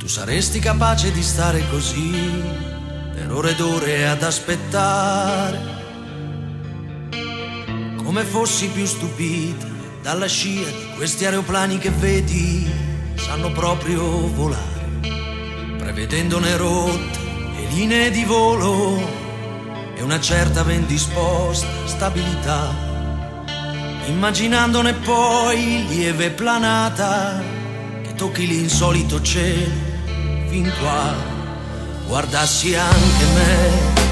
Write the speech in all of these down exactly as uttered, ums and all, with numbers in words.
Tu saresti capace di stare così per ore ed ore ad aspettare, come fossi più stupita dalla scia di questi aeroplani che vedi sanno proprio volare, prevedendone rotte e linee di volo e una certa ben disposta stabilità, immaginandone poi lieve planata che tocchi l'insolito cielo fin qua. Guardassi anche me,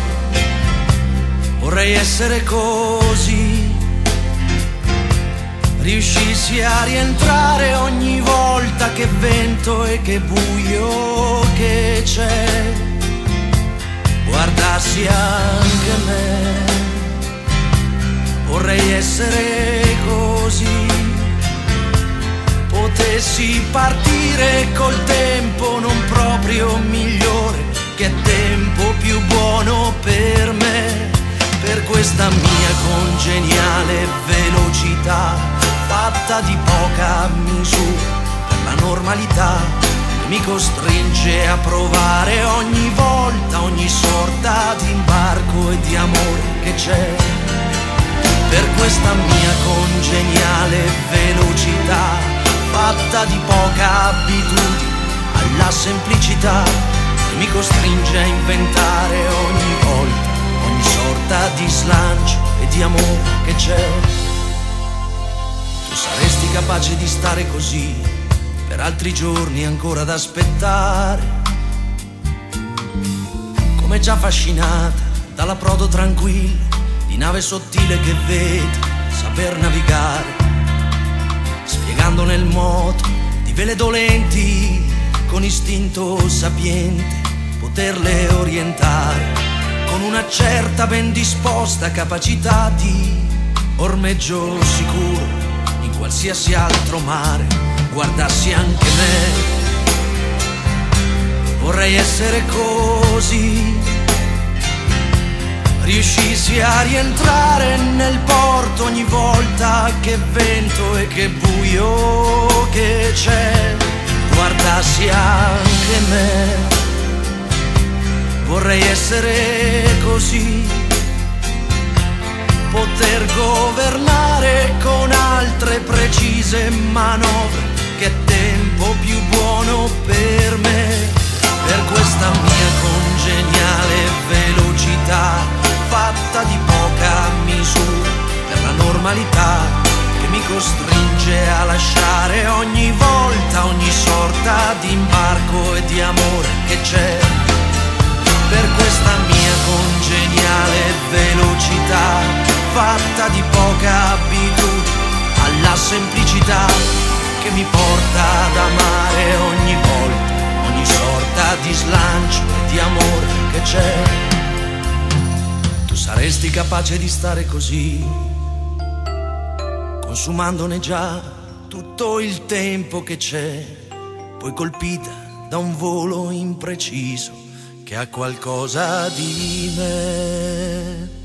vorrei essere così, riuscissi a rientrare ogni volta che vento e che buio che c'è. Guardassi anche me, vorrei essere così, potessi partire col tempo non proprio migliore, che è tempo più buono per me, per questa mia congeniale velocità fatta di poca misura, per la normalità che mi costringe a provare ogni volta ogni sorta di imbarco e di amore che c'è, per questa mia congeniale velocità fatta di poca abitudine alla semplicità che mi costringe a inventare ogni volta ogni sorta di slancio e di amore che c'è. Tu saresti capace di stare così per altri giorni ancora ad aspettare, come già affascinata dall'approdo tranquillo di nave sottile che vedi saper navigare, spiegando nel moto di vele dolenti con istinto sapiente poterle orientare, con una certa ben disposta capacità di ormeggio sicuro in qualsiasi altro mare. Guardassi anche me, vorrei essere così, riuscissi a rientrare nel porto ogni volta che vento e che buio che c'è. Guardassi anche me, vorrei essere così, poter governare con altre precise manovre, che è tempo più buono per me, per questa mia congeniale velocità fatta di poca misura, per la normalità che mi costringe a lasciare ogni volta ogni sorta di imbarco e di amore che c'è, per questa mia congeniale velocità fatta di poca abitudine alla semplicità che mi porta ad amare ogni volta ogni sorta di slancio e di amore che c'è. Tu saresti capace di stare così, consumandone già tutto il tempo che c'è, poi colpita da un volo impreciso che ha qualcosa di me.